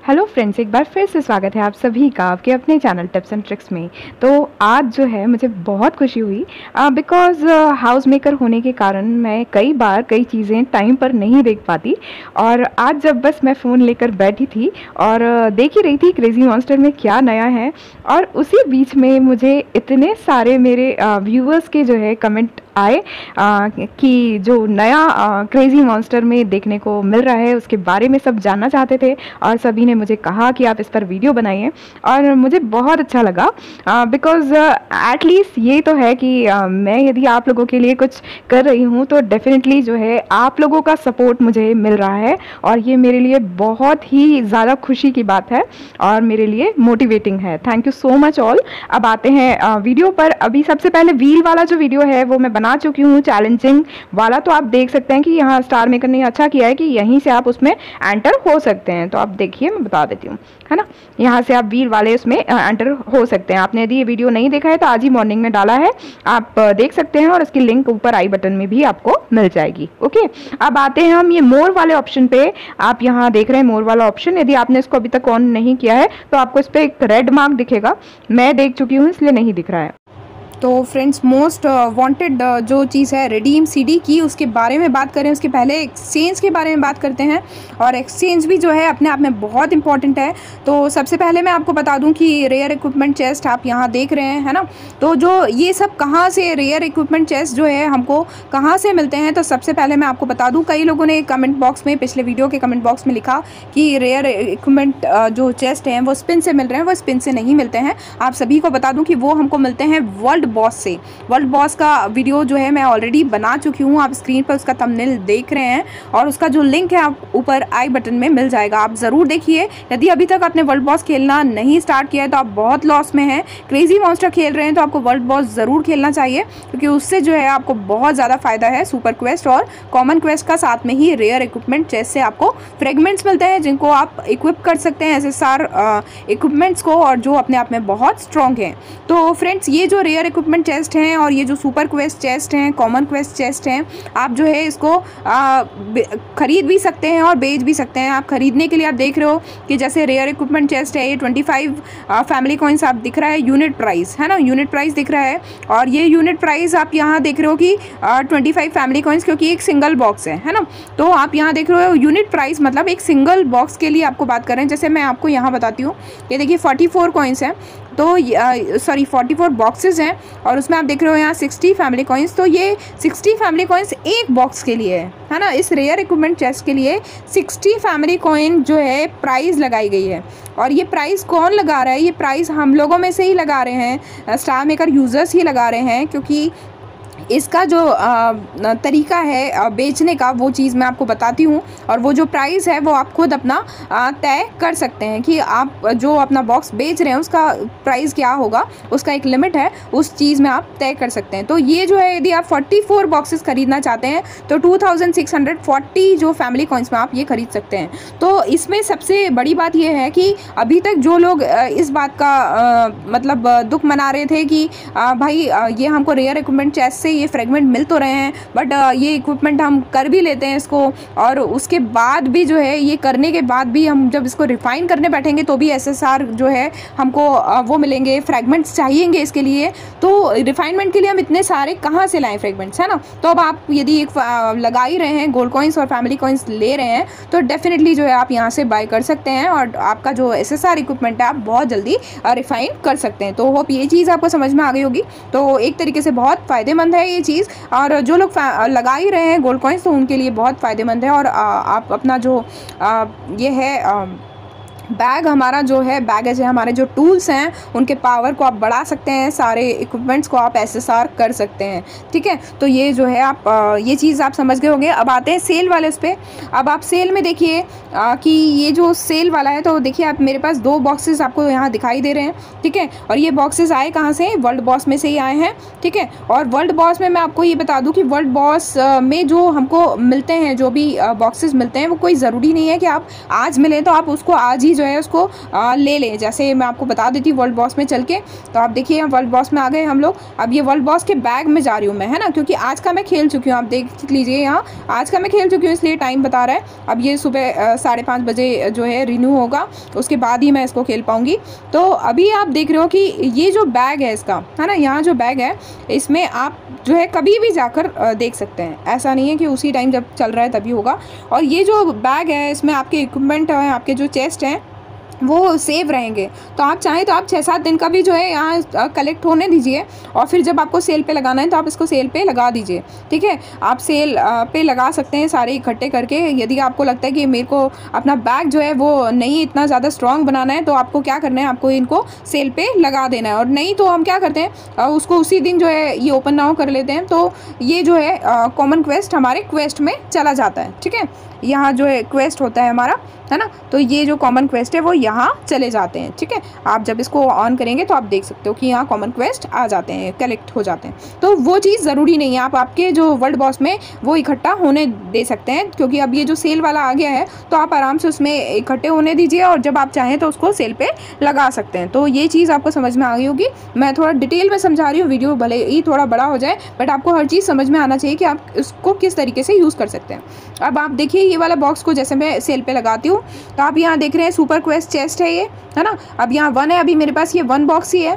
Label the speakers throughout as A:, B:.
A: Hello friends, एक बार फिर से स्वागत है आप सभी का आपके अपने चैनल टिप्स एंड ट्रिक्स में। तो आज जो है मुझे बहुत खुशी हुई बिकॉज़ हाउस मेकर होने के कारण मैं कई बार कई चीज़ें टाइम पर नहीं देख पाती। और आज जब बस मैं फ़ोन लेकर बैठी थी और देख ही रही थी क्रेज़ी मॉन्स्टर में क्या नया है, और उसी बीच में मुझे इतने सारे मेरे व्यूअर्स के जो है कमेंट आए कि जो नया क्रेज़ी मॉन्स्टर में देखने को मिल रहा है उसके बारे में सब जानना चाहते थे, और सभी ने मुझे कहा कि आप इस पर वीडियो बनाइए। और मुझे बहुत अच्छा लगा बिकॉज़ एटलीस्ट ये तो है कि मैं यदि आप लोगों के लिए कुछ कर रही हूँ तो डेफिनेटली जो है आप लोगों का सपोर्ट मुझे मिल रहा है, और ये मेरे लिए बहुत ही ज़्यादा खुशी की बात है और मेरे लिए मोटिवेटिंग है। Thank you so much all. अब आते हैं वीडियो पर। अभी सबसे पहले व्हील वाला जो वीडियो है वो मैं बना चुकी हूँ, चैलेंजिंग वाला। तो आप देख सकते हैं कि यहाँ स्टार मेकर ने अच्छा किया है कि यहीं से आप उसमें एंटर हो सकते हैं। तो आप देखिए, मैं बता देती हूँ, है ना। यहाँ से आप व्हील वाले उसमें एंटर हो सकते हैं। आपने यदि ये वीडियो नहीं देखा है तो आज ही मॉर्निंग में डाला है, आप देख सकते हैं, और इसकी लिंक ऊपर आई बटन में भी आपको मिल जाएगी। ओके, अब आते हैं हम ये मोर वाले ऑप्शन पे। आप यहाँ देख रहे हैं मोर वाला ऑप्शन, यदि आपने इसको अभी तक ऑन नहीं किया है तो आपको इस पर एक रेड मार्क दिखेगा। मैं देख चुकी हूँ इसलिए नहीं दिख रहा है।
B: तो फ्रेंड्स, मोस्ट वांटेड जो चीज़ है रिडीम सीडी की, उसके बारे में बात करें उसके पहले एक्सचेंज के बारे में बात करते हैं। और एक्सचेंज भी जो है अपने आप में बहुत इंपॉर्टेंट है। तो सबसे पहले मैं आपको बता दूं कि रेयर इक्विपमेंट चेस्ट आप यहाँ देख रहे हैं, है ना। तो जो ये सब कहाँ से रेयर इक्विपमेंट चेस्ट जो है हमको कहाँ से मिलते हैं, तो सबसे पहले मैं आपको बता दूँ, कई लोगों ने कमेंट बॉक्स में, पिछले वीडियो के कमेंट बॉक्स में लिखा कि रेयर इक्विपमेंट जो चेस्ट हैं वो स्पिन से मिल रहे हैं। वो स्पिन से नहीं मिलते हैं। आप सभी को बता दूँ कि वो हमको मिलते हैं वर्ल्ड बॉस से। वर्ल्ड बॉस का वीडियो जो है मैं ऑलरेडी बना चुकी हूँ, आप स्क्रीन पर उसका थंबनेल देख रहे हैं, और उसका जो लिंक है आप ऊपर आई बटन में मिल जाएगा। आप ज़रूर देखिए। यदि अभी तक आपने वर्ल्ड बॉस खेलना नहीं स्टार्ट किया है तो आप बहुत लॉस में हैं। क्रेजी मॉन्स्टर खेल रहे हैं तो आपको वर्ल्ड बॉस ज़रूर खेलना चाहिए, क्योंकि उससे जो है आपको बहुत ज़्यादा फायदा है। सुपर क्वेस्ट और कॉमन क्वेस्ट का साथ में ही रेयर इक्विपमेंट चेस्ट से आपको फ्रेगमेंट्स मिलते हैं, जिनको आप इक्विप कर सकते हैं ऐसे इक्विपमेंट्स को, और जो अपने आप में बहुत स्ट्रॉन्ग हैं। तो फ्रेंड्स, ये जो रेयर इक्विपमेंट चेस्ट हैं और ये जो सुपर क्वेस्ट चेस्ट हैं, कॉमन क्वेस्ट चेस्ट हैं, आप जो है इसको खरीद भी सकते हैं और बेच भी सकते हैं। आप खरीदने के लिए आप देख रहे हो कि जैसे रेयर इक्विपमेंट चेस्ट है, ये 25 फैमिली कॉइन्स आप दिख रहा है, यूनिट प्राइस, है ना, यूनिट प्राइस दिख रहा है। और ये यूनिट प्राइस आप यहाँ देख रहे हो कि 25 फैमिली कॉइन्स, क्योंकि एक सिंगल बॉक्स है ना। तो आप यहाँ देख रहे हो यूनिट प्राइस, मतलब एक सिंगल बॉक्स के लिए आपको बात कर रहे हैं। जैसे मैं आपको यहाँ बताती हूँ, ये देखिए 44 कॉइन्स हैं, तो सॉरी 44 बॉक्सेस हैं, और उसमें आप देख रहे हो यहाँ 60 फैमिली कॉइन्स। तो ये 60 फैमिली कॉइन्स एक बॉक्स के लिए है ना। इस रेयर इक्विपमेंट चेस्ट के लिए 60 फैमिली कॉइन जो है प्राइस लगाई गई है। और ये प्राइस कौन लगा रहा है? ये प्राइस हम लोगों में से ही लगा रहे हैं, स्टार मेकर यूज़र्स ही लगा रहे हैं, क्योंकि इसका जो तरीका है बेचने का, वो चीज़ मैं आपको बताती हूँ। और वो जो प्राइस है वो आप खुद अपना तय कर सकते हैं कि आप जो अपना बॉक्स बेच रहे हैं उसका प्राइस क्या होगा। उसका एक लिमिट है, उस चीज़ में आप तय कर सकते हैं। तो ये जो है, यदि आप 44 बॉक्सेस खरीदना चाहते हैं तो 2640 जो फैमिली कॉइन्स में आप ये खरीद सकते हैं। तो इसमें सबसे बड़ी बात ये है कि अभी तक जो लोग इस बात का मतलब दुख मना रहे थे कि भाई ये हमको रेयर इक्विपमेंट चेस्ट से ये फ्रेगमेंट मिल तो रहे हैं, बट ये इक्विपमेंट हम कर भी लेते हैं इसको, और उसके बाद भी जो है, ये करने के बाद भी हम जब इसको रिफाइन करने बैठेंगे तो भी एसएसआर जो है हमको वो मिलेंगे, फ्रेगमेंट्स चाहिएंगे इसके लिए। तो रिफाइनमेंट के लिए हम इतने सारे कहाँ से लाएं फ्रेगमेंट्स, है ना। तो अब आप यदि एक लगा ही रहे हैं, गोल्ड कॉइन्स और फैमिली कॉइन्स ले रहे हैं, तो डेफिनेटली जो है आप यहाँ से बाय कर सकते हैं, और आपका जो एसएसआर इक्विपमेंट है आप बहुत जल्दी रिफाइन कर सकते हैं। तो होप ये चीज़ आपको समझ में आ गई होगी। तो एक तरीके से बहुत फ़ायदेमंद है ये चीज़, और जो लोग लगा ही रहे हैं गोल्ड कॉइन्स तो उनके लिए बहुत फ़ायदेमंद है। और आप अपना जो ये है बैग, हमारा जो है बैगेज है, हमारे जो टूल्स हैं उनके पावर को आप बढ़ा सकते हैं, सारे इक्विपमेंट्स को आप एसएसआर कर सकते हैं, ठीक है। तो ये जो है आप ये चीज़ आप समझ गए होंगे। अब आते हैं सेल वाले उस पर। अब आप सेल में देखिए कि ये जो सेल वाला है, तो देखिए आप, मेरे पास 2 बॉक्सेस आपको यहाँ दिखाई दे रहे हैं, ठीक है। और ये बॉक्सेस आए कहाँ से? वर्ल्ड बॉस में से ही आए हैं, ठीक है। और वर्ल्ड बॉस में मैं आपको ये बता दूँ कि वर्ल्ड बॉस में जो हमको मिलते हैं, जो भी बॉक्सेस मिलते हैं, वो कोई ज़रूरी नहीं है कि आप आज मिले तो आप उसको आज ही जो है उसको ले लें। जैसे मैं आपको बता देती हूँ वर्ल्ड बॉस में चल के, तो आप देखिए वर्ल्ड बॉस में आ गए हम लोग। अब ये वर्ल्ड बॉस के बैग में जा रही हूँ मैं, है ना, क्योंकि आज का मैं खेल चुकी हूँ। आप देख लीजिए यहाँ आज का मैं खेल चुकी हूँ, इसलिए टाइम बता रहा है। अब ये सुबह 5:30 बजे जो है रिन्यू होगा, उसके बाद ही मैं इसको खेल पाऊँगी। तो अभी आप देख रहे हो कि ये जो बैग है इसका, है ना, यहाँ जो बैग है इसमें आप जो है कभी भी जाकर देख सकते हैं। ऐसा नहीं है कि उसी टाइम जब चल रहा है तभी होगा। और ये जो बैग है इसमें आपके इक्विपमेंट है, आपके जो चेस्ट हैं वो सेव रहेंगे। तो आप चाहें तो आप 6-7 दिन का भी जो है यहाँ कलेक्ट होने दीजिए, और फिर जब आपको सेल पे लगाना है तो आप इसको सेल पे लगा दीजिए। ठीक है, आप सेल पे लगा सकते हैं सारे इकट्ठे करके। यदि आपको लगता है कि मेरे को अपना बैग जो है वो नहीं इतना ज़्यादा स्ट्रॉन्ग बनाना है, तो आपको क्या करना है, आपको इनको सेल पे लगा देना है। और नहीं तो हम क्या करते हैं, उसको उसी दिन जो है ये ओपन नाउ कर लेते हैं। तो ये जो है कॉमन क्वेस्ट हमारे क्वेस्ट में चला जाता है। ठीक है, यहाँ जो है क्वेस्ट होता है हमारा, है ना, तो ये जो कॉमन क्वेस्ट है वो यहाँ चले जाते हैं। ठीक है, आप जब इसको ऑन करेंगे तो आप देख सकते हो कि यहाँ कॉमन क्वेस्ट आ जाते हैं, कलेक्ट हो जाते हैं। तो वो चीज़ ज़रूरी नहीं है, आप आपके जो वर्ल्ड बॉस में वो इकट्ठा होने दे सकते हैं, क्योंकि अब ये जो सेल वाला आ गया है तो आप आराम से उसमें इकट्ठे होने दीजिए, और जब आप चाहें तो उसको सेल पे लगा सकते हैं। तो ये चीज़ आपको समझ में आ गई होगी। मैं थोड़ा डिटेल में समझा रही हूँ, वीडियो भले ही थोड़ा बड़ा हो जाए, बट आपको हर चीज़ समझ में आना चाहिए कि आप इसको किस तरीके से यूज़ कर सकते हैं। अब आप देखिए ये वाला बॉक्स को जैसे मैं सेल पे लगाती हूँ, तो आप यहाँ देख रहे हैं सुपर क्वेस्ट चेस्ट है ये, है ना। अब यहाँ 1 है, अभी मेरे पास ये 1 बॉक्स ही है।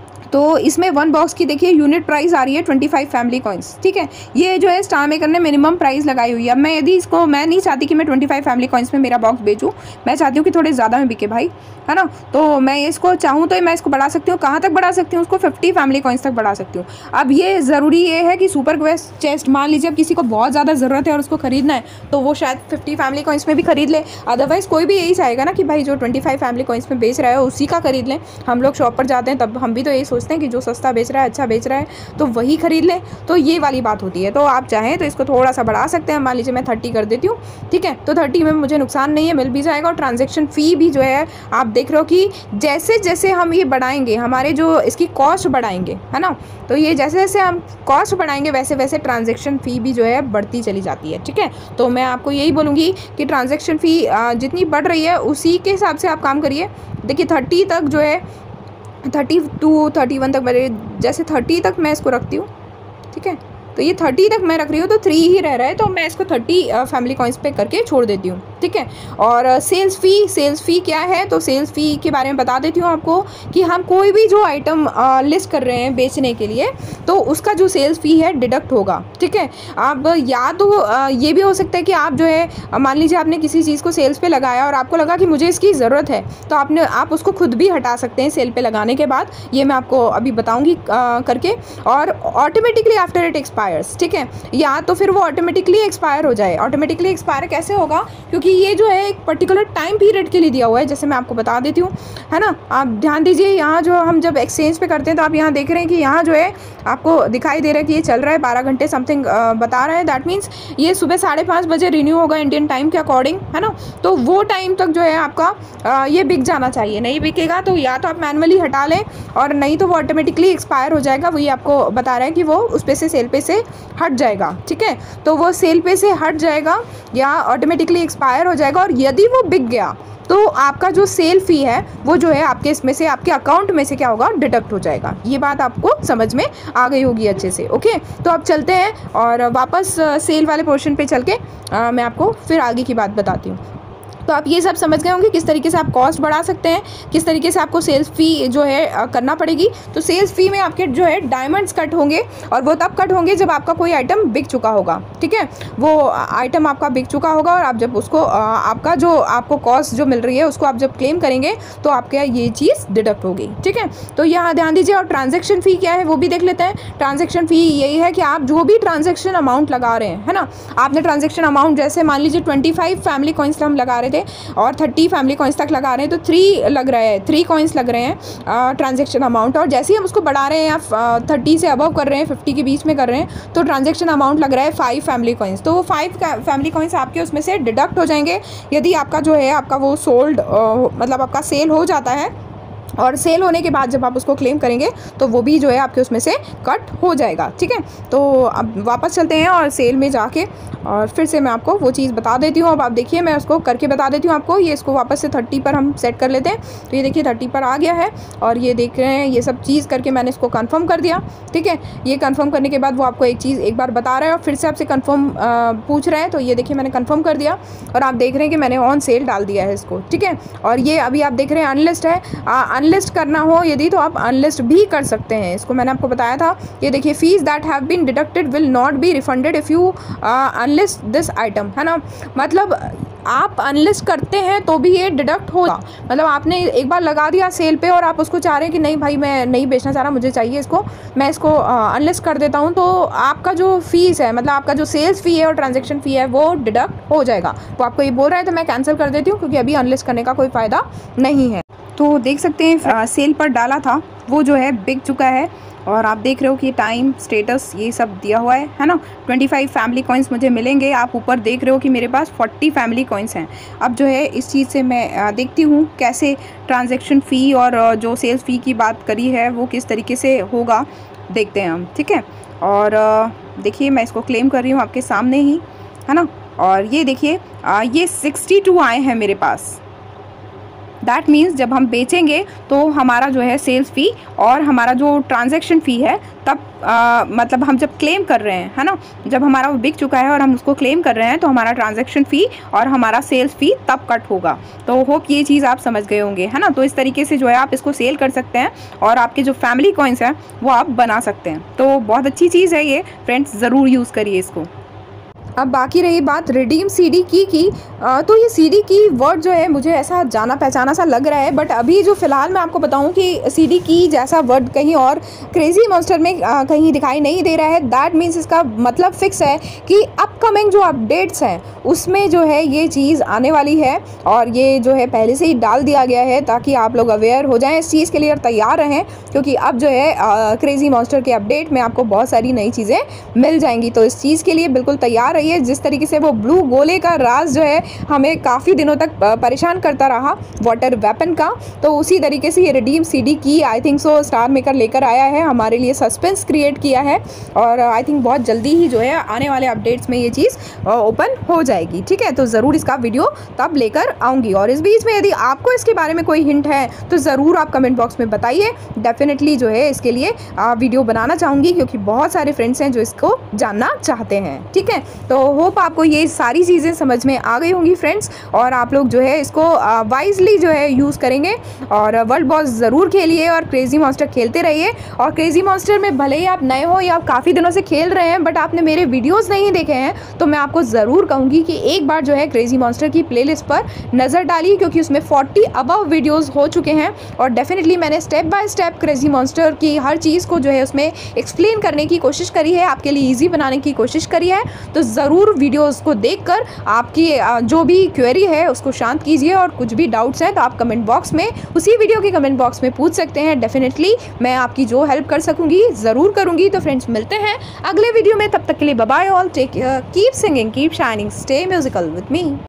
B: तो इसमें 1 बॉक्स की देखिए यूनिट प्राइस आ रही है 25 फैमिली कॉइन्स। ठीक है, ये जो है स्टार मेकर ने मिनिमम प्राइस लगाई हुई है। अब मैं यदि इसको, मैं नहीं चाहती कि मैं 25 फैमिली कॉइन्स में मेरा बॉक्स बेचूँ, मैं चाहती हूँ कि थोड़े ज़्यादा में बिके भाई, है ना। तो मैं इसको चाहूँ तो मैं इसको बढ़ा सकती हूँ। कहाँ तक बढ़ा सकती हूँ, उसको 50 फैमिली कॉइन्स तक बढ़ा सकती हूँ। अब ये ज़रूरी ये है कि सुपर क्वेस्ट चेस्ट, मान लीजिए अब किसी को बहुत ज़्यादा ज़रूरत है और उसको खरीदना है, तो वो शायद 50 फैमिली कॉइन्स में भी खरीद ले। अदरवाइज़ कोई भी यही चाहेगा ना कि भाई जो 25 फैमिली कॉइन्स में बेच रहा है उसी का खरीद लें। हम लोग शॉप पर जाते हैं तब हम भी तो यही सोचते हैं कि जो सस्ता बेच रहा है, अच्छा बेच रहा है, तो वही खरीद लें। तो ये वाली बात होती है। तो आप चाहें तो इसको थोड़ा सा बढ़ा सकते हैं। मान लीजिए मैं 30 कर देती हूँ। ठीक है, तो 30 में मुझे नुकसान नहीं है, मिल भी जाएगा। और ट्रांजेक्शन फ़ी भी जो है आप देख रहे हो कि जैसे जैसे हम ये बढ़ाएंगे, हमारे जो इसकी कॉस्ट बढ़ाएंगे, है ना, तो ये जैसे जैसे हम कॉस्ट बढ़ाएंगे वैसे वैसे ट्रांजेक्शन फ़ी भी जो है बढ़ती चली जाती है। ठीक है, तो मैं आपको यही बोलूँगी कि ट्रांजेक्शन फ़ी जितनी बढ़ रही है उसी के हिसाब से आप काम करिए। देखिए 30 तक जो है, 32 31 तक मेरे, जैसे 30 तक मैं इसको रखती हूँ। ठीक है, तो ये 30 तक मैं रख रही हूँ, तो 3 ही रह रहा है, तो मैं इसको 30 फैमिली कॉइन्स पे करके छोड़ देती हूँ। ठीक है, और सेल्स फ़ी क्या है, तो सेल्स फ़ी के बारे में बता देती हूँ आपको कि हम कोई भी जो आइटम लिस्ट कर रहे हैं बेचने के लिए, तो उसका जो सेल्स फ़ी है डिडक्ट होगा। ठीक है, आप या तो ये भी हो सकता है कि आप जो है मान लीजिए आपने किसी चीज़ को सेल्स पे लगाया और आपको लगा कि मुझे इसकी ज़रूरत है, तो आप उसको खुद भी हटा सकते हैं सेल पे लगाने के बाद। ये मैं आपको अभी बताऊँगी करके। और ऑटोमेटिकली आफ्टर इट एक्सपायर्स। ठीक है, या तो फिर वो ऑटोमेटिकली एक्सपायर हो जाए। ऑटोमेटिकली एक्सपायर कैसे होगा, क्योंकि ये जो है एक पर्टिकुलर टाइम पीरियड के लिए दिया हुआ है, जैसे मैं आपको बता देती हूँ, है ना। आप ध्यान दीजिए, यहाँ जो हम जब एक्सचेंज पे करते हैं तो आप यहाँ देख रहे हैं कि यहाँ जो है आपको दिखाई दे रहा है कि ये चल रहा है 12 घंटे समथिंग बता रहा है। दैट मीन्स ये सुबह 5:30 बजे रिन्यू होगा इंडियन टाइम के अकॉर्डिंग, है ना। तो वो टाइम तक जो है आपका ये बिक जाना चाहिए। नहीं बिकेगा तो या तो आप मैनुअली हटा लें, और नहीं तो वो ऑटोमेटिकली एक्सपायर हो जाएगा। वही आपको बता रहा है कि वो उस पे से सेल पे से हट जाएगा। ठीक है, तो वो सेल पे से हट जाएगा या ऑटोमेटिकली एक्सपायर हो जाएगा। और यदि वो बिक गया तो आपका जो सेल फ़ी है वो जो है आपके इसमें से, आपके अकाउंट में से क्या होगा, डिडक्ट हो जाएगा। ये बात आपको समझ में आ गई होगी अच्छे से। ओके, तो अब चलते हैं और वापस सेल वाले पोर्शन पे चल के मैं आपको फिर आगे की बात बताती हूँ। तो आप ये सब समझ गए होंगे किस तरीके से आप कॉस्ट बढ़ा सकते हैं, किस तरीके से आपको सेल्स फ़ी जो है करना पड़ेगी। तो सेल्स फ़ी में आपके जो है डायमंड्स कट होंगे, और वो तब कट होंगे जब आपका कोई आइटम बिक चुका होगा। ठीक है, वो आइटम आपका बिक चुका होगा, और आप जब उसको आपका जो आपको कॉस्ट जो मिल रही है उसको आप जब क्लेम करेंगे तो आपके ये चीज़ डिडक्ट होगी। ठीक है, तो यहाँ ध्यान दीजिए। और ट्रांजेक्शन फ़ी क्या है वो भी देख लेते हैं। ट्रांजेक्शन फ़ी यही है कि आप जो भी ट्रांजेक्शन अमाउंट लगा रहे हैं, है ना, आपने ट्रांजेक्शन अमाउंट जैसे मान लीजिए 25 फैमिली कॉइन्स हम लगा रहे थे और 30 फैमिली कॉइन्स तक लगा रहे हैं, तो 3 लग रहे हैं, 3 कॉइन्स लग रहे हैं ट्रांजेक्शन अमाउंट। और जैसे ही हम उसको बढ़ा रहे हैं या 30 से अबव कर रहे हैं, 50 के बीच में कर रहे हैं, तो ट्रांजेक्शन अमाउंट लग रहा है 5 फैमिली कॉइन्स। तो वो 5 फैमिली कॉइन्स आपके उसमें से डिडक्ट हो जाएंगे। यदि आपका जो है आपका वो सोल्ड मतलब आपका सेल हो जाता है, और सेल होने के बाद जब आप उसको क्लेम करेंगे तो वो भी जो है आपके उसमें से कट हो जाएगा। ठीक है, तो अब वापस चलते हैं और सेल में जाके और फिर से मैं आपको वो चीज़ बता देती हूँ। अब आप देखिए, मैं उसको करके बता देती हूँ आपको। ये इसको वापस से 30 पर हम सेट कर लेते हैं। तो ये देखिए 30 पर आ गया है और ये देख रहे हैं, ये सब चीज़ करके मैंने इसको कन्फर्म कर दिया। ठीक है, ये कन्फर्म करने के बाद वो आपको एक चीज़ एक बार बता रहा है और फिर से आपसे कन्फर्म पूछ रहा है। तो ये देखिए मैंने कन्फर्म कर दिया और आप देख रहे हैं कि मैंने ऑन सेल डाल दिया है इसको। ठीक है, और ये अभी आप देख रहे हैं अनलिस्ट है। अनलिस्ट करना हो यदि तो आप अनलिस्ट भी कर सकते हैं। इसको मैंने आपको बताया था। ये देखिए, fees that have been deducted will not be refunded if you unlist this item, है ना। मतलब आप अनलिस्ट करते हैं तो भी ये डिडक्ट होगा। मतलब आपने एक बार लगा दिया सेल पे और आप उसको चाह रहे हैं कि नहीं भाई मैं नहीं बेचना चाह रहा, मुझे चाहिए इसको, मैं इसको अनलिस्ट कर देता हूँ, तो आपका जो फीस है, मतलब आपका जो सेल्स फ़ी है और ट्रांजैक्शन फ़ी है वो डिडक्ट हो जाएगा। वो आपको ये बोल रहा है तो मैं कैंसिल कर देती हूँ क्योंकि अभी अनलिस्ट करने का कोई फ़ायदा नहीं है। तो देख सकते हैं सेल पर डाला था वो जो है बिक चुका है और आप देख रहे हो कि टाइम स्टेटस ये सब दिया हुआ है ना। 25 फैमिली कॉइन्स मुझे मिलेंगे। आप ऊपर देख रहे हो कि मेरे पास 40 फैमिली कॉइन्स हैं। अब जो है इस चीज़ से मैं देखती हूँ कैसे ट्रांजैक्शन फ़ी और जो सेल्स फ़ी की बात करी है वो किस तरीके से होगा, देखते हैं हम। ठीक है, और देखिए मैं इसको क्लेम कर रही हूँ आपके सामने ही, है ना। और ये देखिए ये 62 आए हैं मेरे पास। दैट मीन्स जब हम बेचेंगे तो हमारा जो है सेल्स फ़ी और हमारा जो ट्रांजैक्शन फ़ी है तब मतलब हम जब क्लेम कर रहे हैं, है ना, जब हमारा वो बिक चुका है और हम उसको क्लेम कर रहे हैं तो हमारा ट्रांजैक्शन फ़ी और हमारा सेल्स फ़ी तब कट होगा। तो होप ये चीज़ आप समझ गए होंगे, है ना। तो इस तरीके से जो है आप इसको सेल कर सकते हैं और आपके जो फैमिली कॉइन्स हैं वो आप बना सकते हैं। तो बहुत अच्छी चीज़ है ये, फ्रेंड्स ज़रूर यूज़ करिए इसको। अब बाकी रही बात रिडीम सीडी की तो ये सीडी की वर्ड जो है मुझे ऐसा जाना पहचाना सा लग रहा है, बट अभी जो फ़िलहाल मैं आपको बताऊं कि सीडी की जैसा वर्ड कहीं और क्रेजी मॉन्स्टर में कहीं दिखाई नहीं दे रहा है। दैट मीन्स इसका मतलब फिक्स है कि अपकमिंग जो अपडेट्स हैं उसमें जो है ये चीज़ आने वाली है और ये जो है पहले से ही डाल दिया गया है ताकि आप लोग अवेयर हो जाएँ इस चीज़ के लिए और तैयार रहें, क्योंकि अब जो है क्रेजी मॉन्स्टर के अपडेट में आपको बहुत सारी नई चीज़ें मिल जाएंगी। तो इस चीज़ के लिए बिल्कुल तैयार रहिए। जिस तरीके से वो ब्लू गोले का राज जो है हमें काफ़ी दिनों तक परेशान करता रहा वाटर वेपन का, तो उसी तरीके से ये रिडीम सीडी की I think so star maker लेकर आया है, हमारे लिए सस्पेंस क्रिएट किया है और आई थिंक बहुत जल्दी ही जो है आने वाले अपडेट्स में ये चीज़ ओपन हो जाएगी। ठीक है, तो ज़रूर इसका वीडियो तब लेकर आऊँगी और इस बीच में यदि आपको इसके बारे में कोई हिंट है तो ज़रूर आप कमेंट बॉक्स में बताइए। डेफिनेटली जो है इसके लिए वीडियो बनाना चाहूँगी क्योंकि बहुत सारे फ्रेंड्स हैं जो इसको जानना चाहते हैं। ठीक है, तो होप आपको ये सारी चीज़ें समझ में आ गई होंगी फ्रेंड्स और आप लोग जो है इसको वाइजली जो है यूज़ करेंगे और वर्ल्ड बॉस ज़रूर खेलिए और क्रेजी मॉन्स्टर खेलते रहिए। और क्रेजी मॉन्स्टर में भले ही आप नए हो या आप काफ़ी दिनों से खेल रहे हैं बट आपने मेरे वीडियोस नहीं देखे हैं तो मैं आपको ज़रूर कहूँगी कि एक बार जो है क्रेजी मॉन्स्टर की प्लेलिस्ट पर नज़र डालिए क्योंकि उसमें 40 अबव वीडियोस हो चुके हैं और डेफिनेटली मैंने step by step crazy monster की हर चीज़ को जो है उसमें एक्सप्लेन करने की कोशिश करी है, आपके लिए ईजी बनाने की कोशिश करी है। तो ज़रूर वीडियोस को देखकर आपकी जो भी क्वेरी है उसको शांत कीजिए और कुछ भी डाउट्स हैं तो आप कमेंट बॉक्स में उसी वीडियो के कमेंट बॉक्स में पूछ सकते हैं। डेफिनेटली मैं आपकी जो हेल्प कर सकूंगी ज़रूर करूंगी। तो फ्रेंड्स मिलते हैं अगले वीडियो में, तब तक के लिए bye bye all, take care, keep singing, keep shining, stay musical with me.